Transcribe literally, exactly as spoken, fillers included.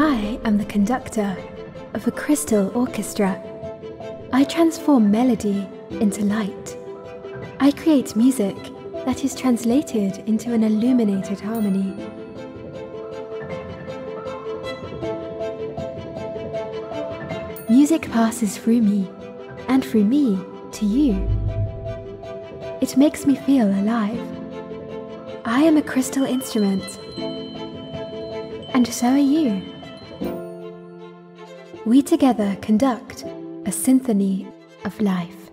I am the conductor of a crystal orchestra. I transform melody into light. I create music that is translated into an illuminated harmony. Music passes through me, and through me to you. It makes me feel alive. I am a crystal instrument, and so are you. We together conduct a symphony of life.